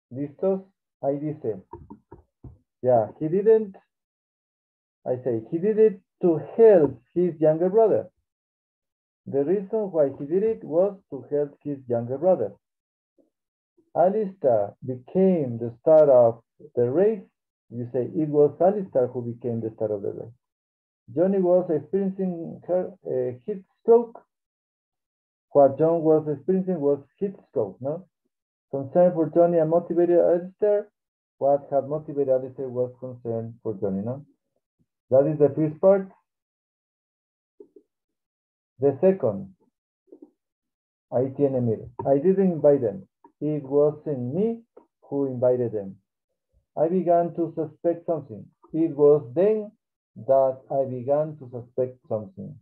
¿Listos? Ahí dice, ya, he didn't, I say, he did it to help his younger brother. The reason why he did it was to help his younger brother. Alistair became the star of the race. You say it was Alistair who became the star of the race. Johnny was experiencing heat stroke. What John was experiencing was heat stroke, no? Concern for Johnny and motivated Alistair. What had motivated Alistair was concern for Johnny, no? That is the first part. The second, ahí tiene, mire. I didn't invite them. It wasn't me who invited them. I began to suspect something. It was then that I began to suspect something.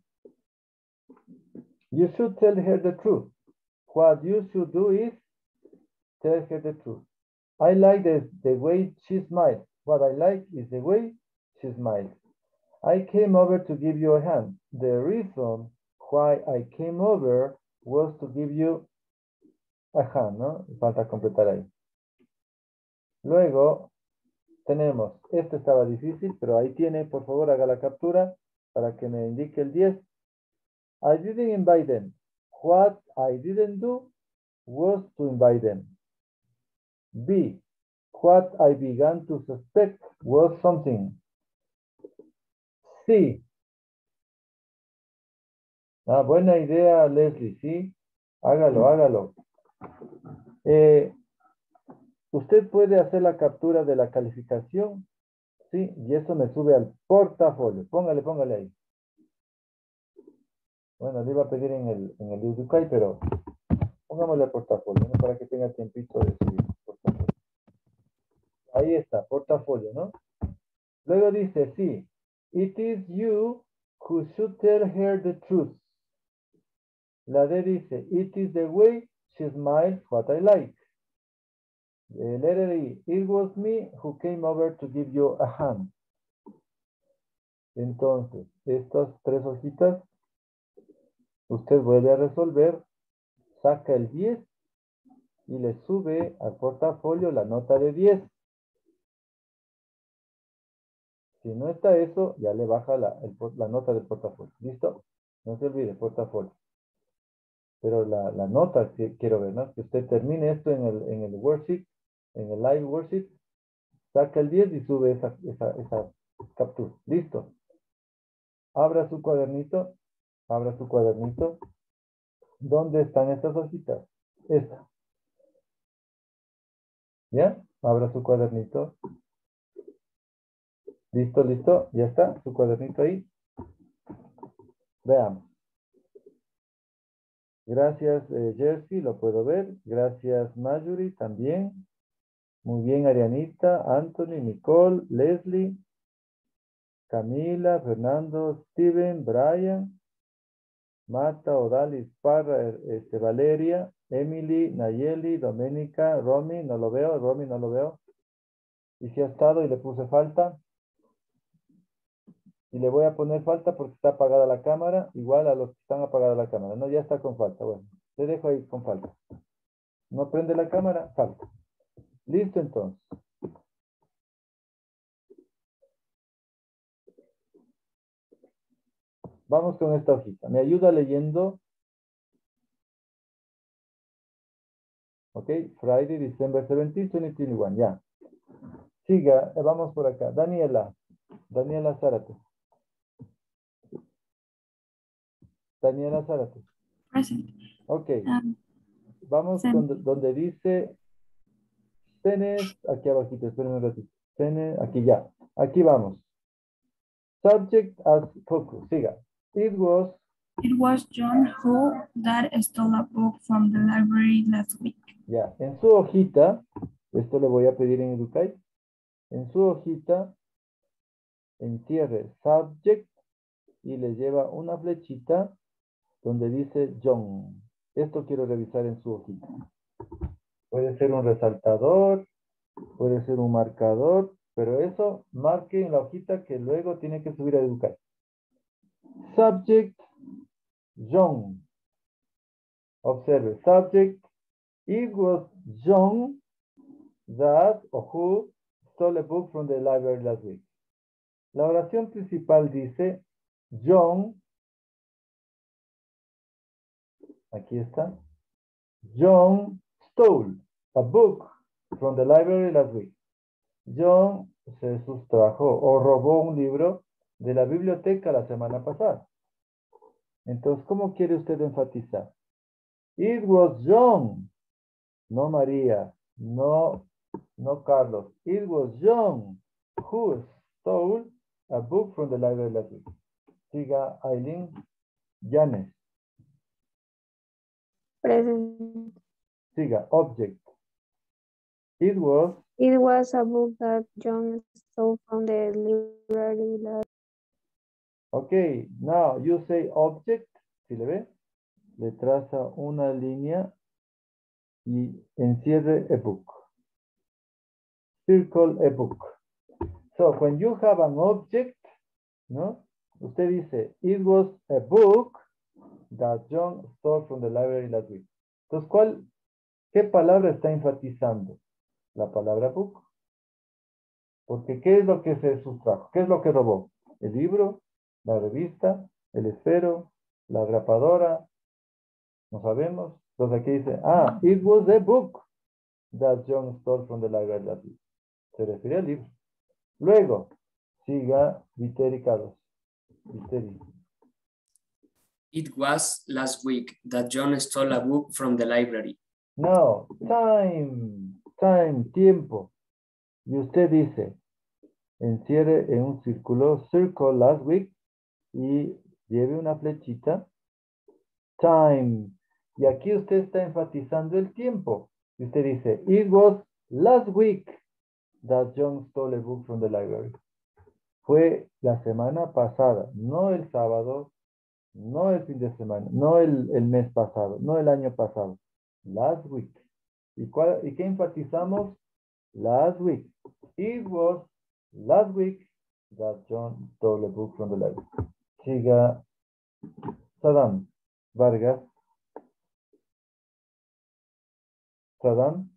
You should tell her the truth. What you should do is tell her the truth. I like the way she smiles. What I like is the way she smiles. I came over to give you a hand. The reason why I came over was to give you a hand, ¿no? Falta completar ahí. Luego tenemos, este estaba difícil, pero ahí tiene, por favor, haga la captura para que me indique el 10. I didn't invite them. What I didn't do was to invite them. B, what I began to suspect was something. C. Buena idea, Leslie, ¿sí? Hágalo. Usted puede hacer la captura de la calificación, ¿sí? Y eso me sube al portafolio. Póngale ahí. Bueno, le iba a pedir en el Uducay, pero pongámosle al portafolio, ¿no? Para que tenga tiempito de subir. Portafolio. Ahí está, portafolio, ¿no? Luego dice, sí, it is you who should tell her the truth. La D dice, it is the way she smiles what I like. The letter E, it was me who came over to give you a hand. Entonces, estas 3 hojitas, usted vuelve a resolver, saca el 10 y le sube al portafolio la nota de 10. Si no está eso, ya le baja la nota del portafolio. ¿Listo? No se olvide, portafolio. Pero la nota que quiero ver, ¿no? Que usted termine esto en el worksheet, en el live worksheet, saca el 10 y sube esa captura. ¿Listo? Abra su cuadernito. ¿Dónde están estas hojitas? Esta. ¿Ya? Abra su cuadernito. Listo. Ya está, su cuadernito ahí. Veamos. Gracias, Jersey, lo puedo ver. Gracias, Marjorie, también. Muy bien, Arianita, Anthony, Nicole, Leslie, Camila, Fernando, Steven, Brian, Marta, Odalis, Parra, Valeria, Emily, Nayeli, Doménica, Romy, no lo veo. Y si ha estado y le puse falta. Y le voy a poner falta porque está apagada la cámara, igual a los que están apagada la cámara. No, ya está con falta. Bueno, le dejo ahí con falta. No prende la cámara, falta. Listo entonces. Vamos con esta hojita. Me ayuda leyendo. Ok, Friday, December 17, 2021. Ya. Siga, vamos por acá. Daniela Zárate. Present. Ok. Vamos con donde dice Tenes, aquí abajito, espérenme un ratito. Tenes, aquí ya. Aquí vamos. Subject as focus. Siga. It was John who stole a book from the library last week. Ya. En su hojita, esto le voy a pedir en Educate. En su hojita, encierre subject y le lleva una flechita donde dice John. Esto quiero revisar en su hojita. Puede ser un resaltador, puede ser un marcador, pero eso marque en la hojita que luego tiene que subir a educar. Subject, John. Observe, subject, it was John that or who stole a book from the library last week. La oración principal dice, John, aquí está, John stole a book from the library last week. John se sustrajo o robó un libro de la biblioteca la semana pasada. Entonces, ¿cómo quiere usted enfatizar? It was John, no María, no Carlos. It was John who stole a book from the library last week. Siga Aileen Yanes. Present. Siga object. It was a book that John stole from the library last. Okay, now you say object, ¿sí le ve? Le traza una línea y encierre a book. Circle a book. So when you have an object, ¿no? Usted dice, it was a book that John stole from the library last week. Entonces, ¿qué palabra está enfatizando? La palabra book. Porque ¿qué es lo que se sustrajo? ¿Qué es lo que robó? El libro, la revista, el esfero, la grapadora, no sabemos. Entonces aquí dice, it was a book that John stole from the library last week. Se refiere al libro. Luego, siga Viteri Carlos. Viteri. It was last week that John stole a book from the library. No, time, tiempo. Y usted dice, encierre en un círculo, circle last week, y lleve una flechita, time. Y aquí usted está enfatizando el tiempo. Y usted dice, it was last week that John stole a book from the library. Fue la semana pasada, no el sábado, no el fin de semana, no el mes pasado, no el año pasado. Last week. ¿Y qué enfatizamos? Last week. It was last week that John stole a book from the library. Siga Saddam Vargas. Saddam.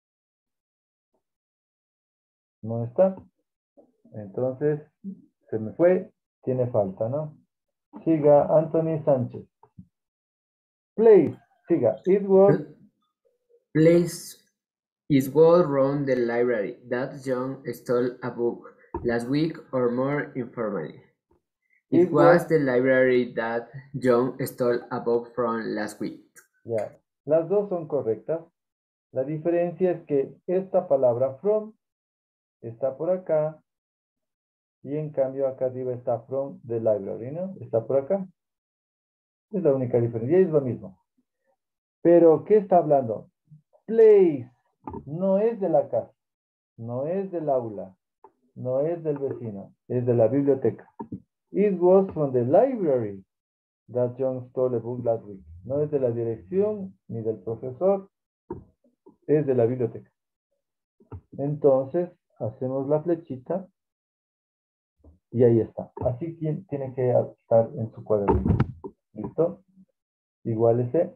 No está. Entonces, se me fue. Tiene falta, ¿no? Siga Anthony Sánchez. Place. Siga. It was. Place. It was from the library that John stole a book last week, or more informally. It was the library that John stole a book from last week. Ya. Las dos son correctas. La diferencia es que esta palabra from está por acá y en cambio acá arriba está from the library, ¿no? Está por acá. Es la única diferencia. Y es lo mismo. Pero, ¿qué está hablando? Place. No es de la casa. No es del aula. No es del vecino. Es de la biblioteca. It was from the library that John stole a book last week. No es de la dirección ni del profesor. Es de la biblioteca. Entonces, hacemos la flechita y ahí está. Así tiene que estar en su cuaderno. ¿Listo? Igualese.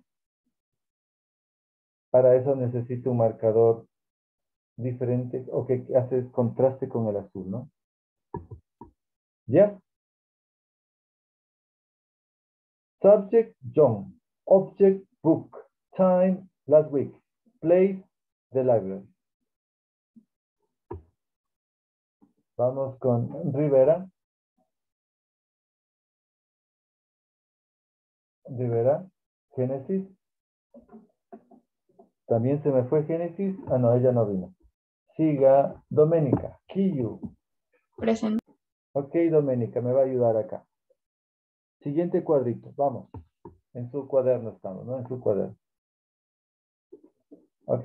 Para eso necesito un marcador diferente o que hace contraste con el azul, ¿no? ¿Ya? Subject, John. Object, book. Time, last week. Place, the library. Vamos con Rivera. Rivera. Génesis. También se me fue Génesis. Ah, no, ella no vino. Siga Doménica. Kiyu. Present. Ok, Doménica, me va a ayudar acá. Siguiente cuadrito. Vamos. En su cuaderno estamos, ¿no? En su cuaderno. Ok.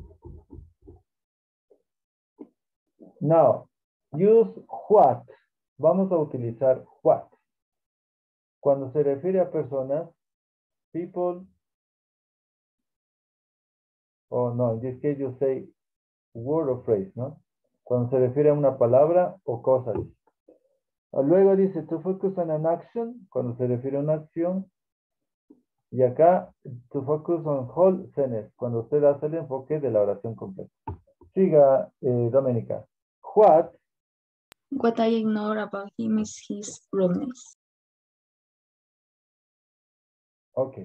Now, use what. Vamos a utilizar what. Cuando se refiere a personas, people, o no, in this case you say word or phrase, ¿no? Cuando se refiere a una palabra o cosa. Luego dice to focus on an action, cuando se refiere a una acción. Y acá to focus on whole sentence, cuando usted hace el enfoque de la oración completa. Siga, Doménica. What? What I ignore about him is his rudeness. Ok.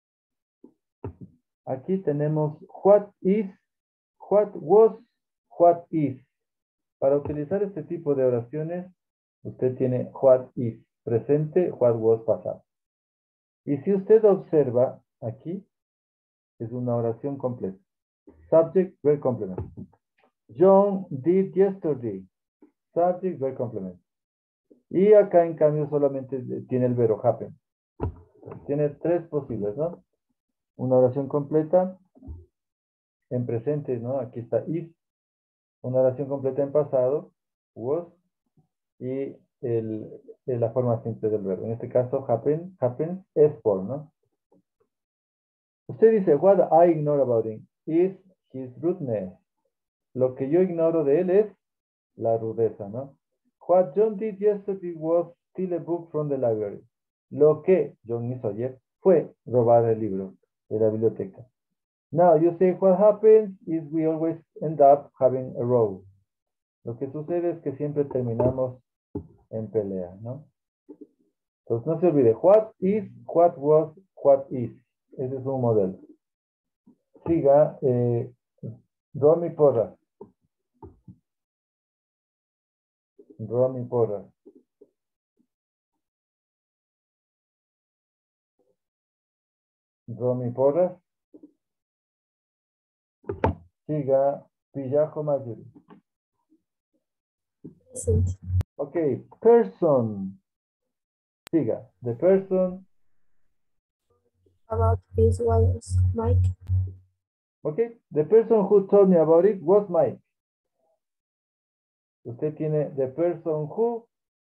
Aquí tenemos what is, what was, what is. Para utilizar este tipo de oraciones, usted tiene what is presente, what was pasado. Y si usted observa aquí, es una oración completa. Subject, verb, complement. John did yesterday. Subject, verb, complement. Y acá, en cambio, solamente tiene el verbo happen. Tiene tres posibles, ¿no? Una oración completa en presente, ¿no? Aquí está is. Una oración completa en pasado, was. Y la forma simple del verbo. En este caso, happen es por, ¿no? Usted dice, what I ignore about him is his rudeness. Lo que yo ignoro de él es la rudeza, ¿no? What John did yesterday was steal a book from the library. Lo que John hizo ayer fue robar el libro de la biblioteca. Now you say what happens is we always end up having a row. Lo que sucede es que siempre terminamos en pelea, ¿no? Entonces no se olvide, what is, what was, what is. Ese es un modelo. Siga, Romy Porras. Romy Porras. Romy Porras. Siga, Pillajo Mayuri. Ok, person. Siga, the person. About this was Mike. Okay, the person who told me about it was Mike. Usted tiene the person who,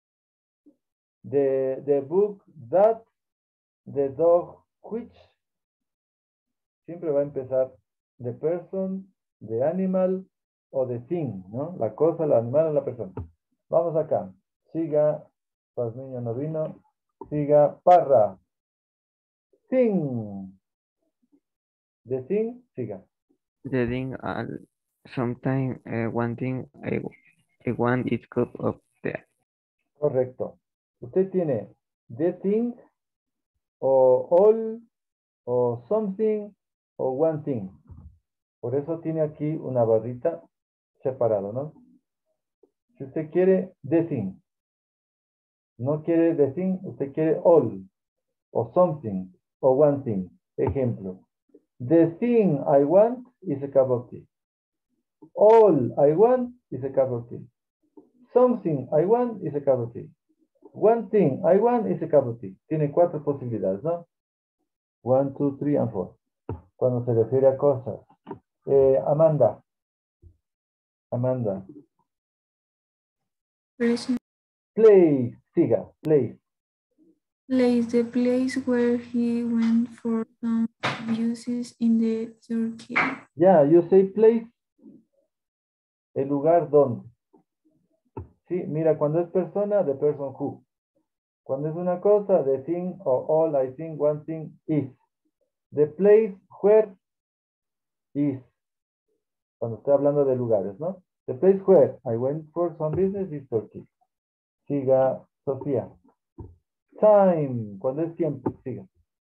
the book that, the dog which. Siempre va a empezar the person, the animal o the thing, ¿no? La cosa, el animal o la persona. Vamos acá. Siga, Pazmiño no vino. Siga, Parra. Thing. The thing, siga. The thing, sometimes one thing I want is cup of tea. Correcto. Usted tiene the thing, o all, o something, o one thing. Por eso tiene aquí una barrita separado, ¿no? Si usted quiere the thing, no quiere the thing, usted quiere all, o something, o one thing. Ejemplo. The thing I want is a cup of tea. All I want is a cup of tea. Something I want is a cup of tea. One thing I want is a cup of tea. Tiene cuatro posibilidades, ¿no? 1, 2, 3, and 4. Cuando se refiere a cosas. Amanda. Amanda. Present. Place. Siga. Place. Place, the place where he went for some uses in the Turkey. Yeah, you say place. El lugar donde. Sí, mira, cuando es persona, the person who. Cuando es una cosa, the thing or all, I think, one thing is. The place where is. Cuando estoy hablando de lugares, ¿no? The place where I went for some business is Turkey. Siga, Sofía. Time. Cuando es tiempo, siga.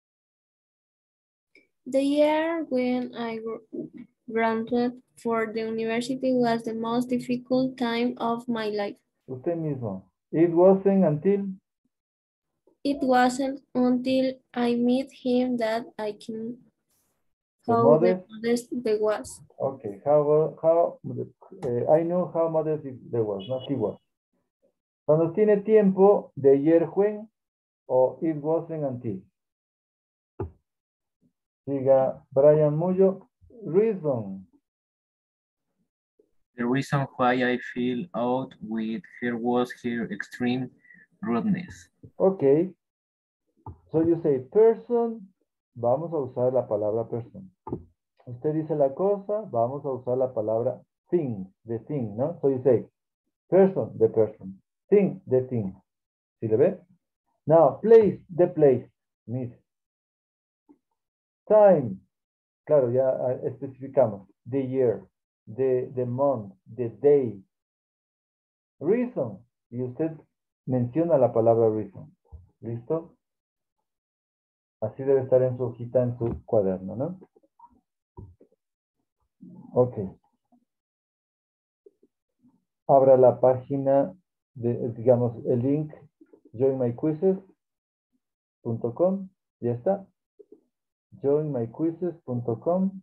The year when I graduated for the university was the most difficult time of my life. Usted mismo. It wasn't until. It wasn't until I met him that I can The how modest. modest they was. Okay. I know how modest there was, not he was. Cuando tiene tiempo, the year when, o it wasn't until. Siga, Brian Mullo. Reason. The reason why I fell out with her was her extreme rudeness. Okay. So you say person, vamos a usar la palabra person. Usted dice la cosa, vamos a usar la palabra thing, the thing, ¿no? So you say person, the person. Thing, the thing. ¿Sí le ve? Now, place, the place. Miss. Time. Claro, ya especificamos. The year. the month, the day. Reason. Y usted menciona la palabra reason. ¿Listo? Así debe estar en su hojita, en su cuaderno, ¿no? Ok. Abra la página, digamos, el link joinmyquizzes.com. Ya está. joinmyquizzes.com.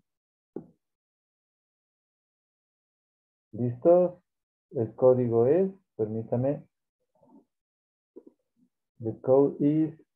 ¿Listos? El código es, permítame. The code is